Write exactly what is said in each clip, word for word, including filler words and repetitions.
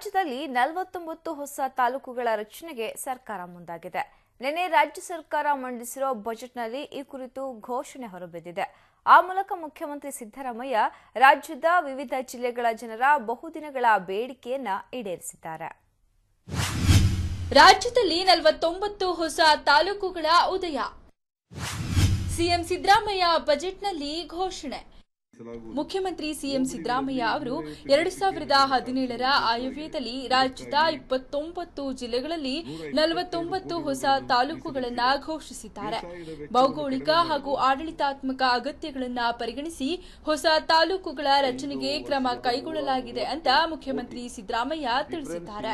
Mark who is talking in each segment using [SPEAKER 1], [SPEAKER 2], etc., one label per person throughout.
[SPEAKER 1] ರಾಜ್ಯದಲ್ಲಿ ನಲವತ್ತೊಂಬತ್ತು ಹೊಸ ತಾಲೂಕುಗಳ ರಚನೆಗೆ ಸರ್ಕಾರ ಮುಂದಾಗಿದೆ. ನಿನ್ನೆ ರಾಜ್ಯ ಸರ್ಕಾರ ಮಂಡಿಸಿರುವ ಬಜೆಟ್ನಲ್ಲಿ ಈ ಕುರಿತು ಘೋಷಣೆ ಹೊರಬಿದ್ದಿದೆ. ಆ ಮೂಲಕ ಮುಖ್ಯಮಂತ್ರಿ ಸಿದ್ದರಾಮಯ್ಯ ರಾಜ್ಯದ ವಿವಿಧ ಜಿಲ್ಲೆಗಳ ಜನರ ಬಹುದಿನಗಳ ಬೇಡಿಕೆಯನ್ನ ಈಡೇರಿಸಿದ್ದಾರೆ.
[SPEAKER 2] ರಾಜ್ಯದಲ್ಲಿ ನಲವತ್ತೊಂಬತ್ತು ಹೊಸ ತಾಲೂಕುಗಳ ಉದಯ. ಸಿಎಂ ಸಿದ್ದರಾಮಯ್ಯ ಬಜೆಟ್ನಲ್ಲಿ ಘೋಷಣೆ. ಮುಖ್ಯಮಂತ್ರಿ ಸಿಎಂ ಸಿದ್ದರಾಮಯ್ಯ ಅವರು ಎರಡು ಸಾವಿರದ ಹದಿನೇಳರ ಆಯವ್ಯಯದಲ್ಲಿ ರಾಜ್ಯದ ಇಪ್ಪತ್ತೊಂಬತ್ತು ಜಿಲ್ಲೆಗಳಲ್ಲಿ ನಲವತ್ತೊಂಬತ್ತು ಹೊಸ ತಾಲೂಕುಗಳನ್ನು ಘೋಷಿಸಿದ್ದಾರೆ. ಭೌಗೋಳಿಕ ಹಾಗೂ ಆಡಳಿತಾತ್ಮಕ ಅಗತ್ಯಗಳನ್ನು ಪರಿಗಣಿಸಿ ಹೊಸ ತಾಲೂಕುಗಳ ರಚನೆಗೆ ಕ್ರಮ ಕೈಗೊಳ್ಳಲಾಗಿದೆ ಅಂತ ಮುಖ್ಯಮಂತ್ರಿ ಸಿದ್ದರಾಮಯ್ಯ ತಿಳಿಸಿದ್ದಾರೆ.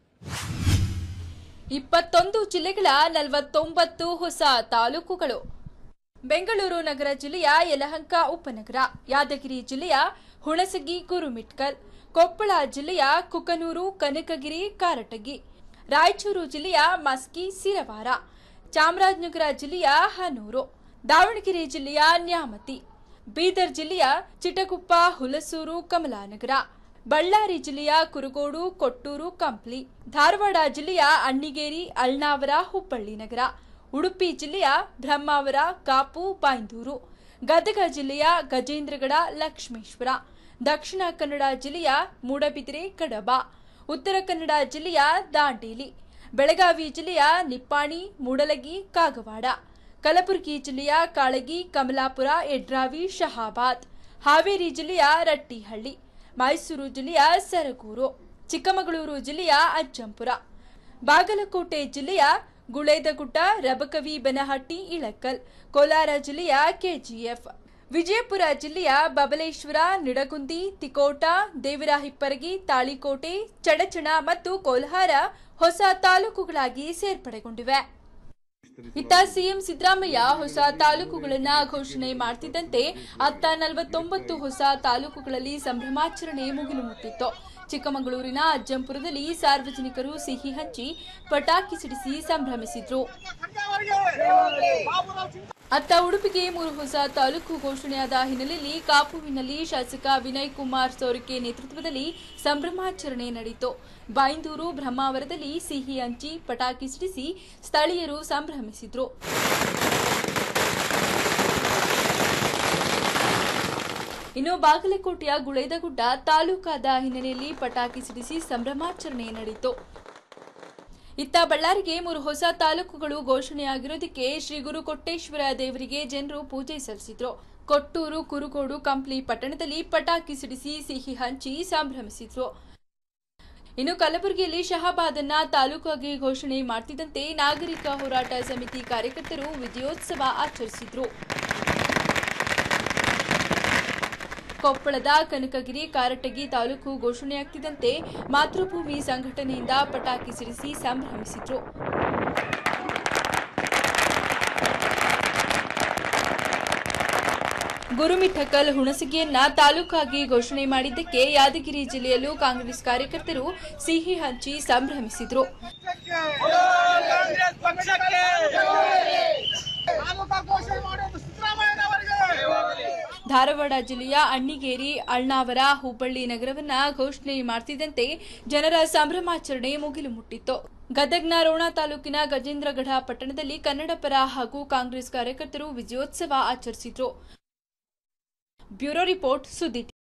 [SPEAKER 2] ಇಪ್ಪತ್ತೊಂದು ಜಿಲ್ಲೆಗಳ ನಲವತ್ತೊಂಬತ್ತು ಹೊಸ ತಾಲೂಕುಗಳು: ಬೆಂಗಳೂರು ನಗರ ಜಿಲ್ಲೆಯ ಯಲಹಂಕ ಉಪನಗರ, ಯಾದಗಿರಿ ಜಿಲ್ಲೆಯ ಹುಣಸಗಿ ಗುರುಮಿಟ್ಕಲ್, ಕೊಪ್ಪಳ ಜಿಲ್ಲೆಯ ಕುಕನೂರು ಕನಕಗಿರಿ ಕಾರಟಗಿ, ರಾಯಚೂರು ಜಿಲ್ಲೆಯ ಮಸ್ಕಿ ಸಿರವಾರ, ಚಾಮರಾಜನಗರ ಜಿಲ್ಲೆಯ ಹನೂರು, ದಾವಣಗೆರೆ ಜಿಲ್ಲೆಯ ನ್ಯಾಮತಿ, ಬೀದರ್ ಜಿಲ್ಲೆಯ ಚಿಟಗುಪ್ಪ ಹುಲಸೂರು ಕಮಲಾನಗರ, ಬಳ್ಳಾರಿ ಜಿಲ್ಲೆಯ ಕುರುಗೋಡು ಕೊಟ್ಟೂರು ಕಂಪ್ಲಿ, ಧಾರವಾಡ ಜಿಲ್ಲೆಯ ಅಣ್ಣಿಗೇರಿ ಅಳ್ನಾವರ ಹುಬ್ಬಳ್ಳಿ ನಗರ, ಉಡುಪಿ ಜಿಲ್ಲೆಯ ಬ್ರಹ್ಮಾವರ ಕಾಪು ಬೈಂದೂರು, ಗದಗ ಜಿಲ್ಲೆಯ ಗಜೇಂದ್ರಗಡ ಲಕ್ಷ್ಮೇಶ್ವರ, ದಕ್ಷಿಣ ಕನ್ನಡ ಜಿಲ್ಲೆಯ ಮೂಡಬಿದಿರೆ ಕಡಬ, ಉತ್ತರ ಕನ್ನಡ ಜಿಲ್ಲೆಯ ದಾಂಡೇಲಿ, ಬೆಳಗಾವಿ ಜಿಲ್ಲೆಯ ನಿಪ್ಪಾಣಿ ಮೂಡಲಗಿ ಕಾಗವಾಡ, ಕಲಬುರಗಿ ಜಿಲ್ಲೆಯ ಕಾಳಗಿ ಕಮಲಾಪುರ ಯಡ್ರಾವಿ ಶಹಾಬಾದ್, ಹಾವೇರಿ ಜಿಲ್ಲೆಯ ರಟ್ಟಿಹಳ್ಳಿ, ಮೈಸೂರು ಜಿಲ್ಲೆಯ ಸರಗೂರು, ಚಿಕ್ಕಮಗಳೂರು ಜಿಲ್ಲೆಯ ಅಜ್ಜಂಪುರ, ಬಾಗಲಕೋಟೆ ಜಿಲ್ಲೆಯ ಗುಳೇದಗುಡ್ಡ ರಬಕವಿ ಬನಹಟ್ಟಿ ಇಳಕಲ್, ಕೋಲಾರ ಜಿಲ್ಲೆಯ ಕೆಜಿಎಫ್, ವಿಜಯಪುರ ಜಿಲ್ಲೆಯ ಬಬಲೇಶ್ವರ ನಿಡಗುಂದಿ ತಿಕೋಟ ದೇವರಾಹಿಪ್ಪರಗಿ ತಾಳಿಕೋಟೆ ಚಡಚಣ ಮತ್ತು ಕೋಲ್ಹಾರ ಹೊಸ ತಾಲೂಕುಗಳಾಗಿ ಸೇರ್ಪಡೆಗೊಂಡಿವೆ. ಇತ್ತ ಸಿಎಂ ಸಿದ್ದರಾಮಯ್ಯ ಹೊಸ ತಾಲೂಕುಗಳನ್ನ ಘೋಷಣೆ ಮಾಡ್ತಿದ್ದಂತೆ ಅತ್ತ ನಲವತ್ತೊಂಬತ್ತು ಹೊಸ ತಾಲೂಕುಗಳಲ್ಲಿ ಸಂಭ್ರಮಾಚರಣೆ ಮುಗಿಲು ಮುಟ್ಟಿತ್ತು. ಚಿಕ್ಕಮಗಳೂರಿನ ಅಜ್ಜಂಪುರದಲ್ಲಿ ಸಾರ್ವಜನಿಕರು ಸಿಹಿ ಹಂಚಿ ಪಟಾಕಿ ಸಿಡಿಸಿ ಸಂಭ್ರಮಿಸಿದ್ರು. ಅತ್ತ ಉಡುಪಿಗೆ ಮೂರು ಹೊಸ ತಾಲೂಕು ಘೋಷಣೆಯಾದ ಹಿನ್ನೆಲೆಯಲ್ಲಿ ಕಾಪುವಿನಲ್ಲಿ ಶಾಸಕ ವಿನಯ್ ಕುಮಾರ್ ಸೋರಕೆ ನೇತೃತ್ವದಲ್ಲಿ ಸಂಭ್ರಮಾಚರಣೆ ನಡೆಯಿತು. ಬೈಂದೂರು ಬ್ರಹ್ಮಾವರದಲ್ಲಿ ಸಿಹಿ ಹಂಚಿ ಪಟಾಕಿ ಸಿಡಿಸಿ ಸ್ಥಳೀಯರು ಸಂಭ್ರಮಿಸಿದ್ರು. ಇನ್ನು ಬಾಗಲಕೋಟೆಯ ಗುಳೇದಗುಡ್ಡ ತಾಲೂಕಾದ ಹಿನ್ನೆಲೆಯಲ್ಲಿ ಪಟಾಕಿ ಸಿಡಿಸಿ ಸಂಭ್ರಮಾಚರಣೆ ನಡೆಯಿತು. ಇತ್ತ ಬಳ್ಳಾರಿಗೆ ಮೂರು ಹೊಸ ತಾಲೂಕುಗಳು ಘೋಷಣೆಯಾಗಿರೋದಕ್ಕೆ ಶ್ರೀ ಗುರು ಕೊಟ್ಟೇಶ್ವರ ದೇವರಿಗೆ ಜನರು ಪೂಜೆ ಸಲ್ಲಿಸಿದ್ರು. ಕೊಟ್ಟೂರು ಕುರುಗೋಡು ಕಂಪ್ಲಿ ಪಟ್ಟಣದಲ್ಲಿ ಪಟಾಕಿ ಸಿಡಿಸಿ ಸಿಹಿ ಹಂಚಿ ಸಂಭ್ರಮಿಸಿದ್ರು. ಇನ್ನು ಕಲಬುರಗಿಯಲ್ಲಿ ಶಹಾಬಾದ್ ಅನ್ನ ತಾಲೂಕಾಗಿ ಘೋಷಣೆ ಮಾಡ್ತಿದ್ದಂತೆ ನಾಗರಿಕ ಹೋರಾಟ ಸಮಿತಿ ಕಾರ್ಯಕರ್ತರು ವಿಜಯೋತ್ಸವ ಆಚರಿಸಿದ್ರು. ಕೊಪ್ಪಳದ ಕನಕಗಿರಿ ಕಾರಟಗಿ ತಾಲೂಕು ಘೋಷಣೆಯಾಗ್ತಿದ್ದಂತೆ ಮಾತೃಭೂಮಿ ಸಂಘಟನೆಯಿಂದ ಪಟಾಕಿ ಸಿಡಿಸಿ ಸಂಭ್ರಮಿಸಿದ್ರು. ಗುರುಮಿಠಕಲ್ ಹುಣಸಗಿಯನ್ನ ತಾಲೂಕಾಗಿ ಘೋಷಣೆ ಮಾಡಿದ್ದಕ್ಕೆ ಯಾದಗಿರಿ ಜಿಲ್ಲೆಯಲ್ಲೂ ಕಾಂಗ್ರೆಸ್ ಕಾರ್ಯಕರ್ತರು ಸಿಹಿ ಹಂಚಿ ಸಂಭ್ರಮಿಸಿದ್ರು. ಧಾರವಾಡ ಜಿಲ್ಲೆಯ ಅಣ್ಣಿಗೇರಿ ಅಳ್ನಾವರ ಹುಬ್ಬಳ್ಳಿ ನಗರವನ್ನ ಘೋಷಣೆ ಮಾಡ್ತಿದ್ದಂತೆ ಜನರ ಸಂಭ್ರಮಾಚರಣೆ ಮುಗಿಲು ಮುಟ್ಟಿತ್ತು. ಗದಗ್ನ ರೋಣ ತಾಲೂಕಿನ ಗಜೇಂದ್ರಗಡ ಪಟ್ಟಣದಲ್ಲಿ ಕನ್ನಡಪರ ಹಾಗೂ ಕಾಂಗ್ರೆಸ್ ಕಾರ್ಯಕರ್ತರು ವಿಜಯೋತ್ಸವ ಆಚರಿಸಿದ್ರು. ಬ್ಯೂರೋ ರಿಪೋರ್ಟ್ ಸುದ್ದಿ.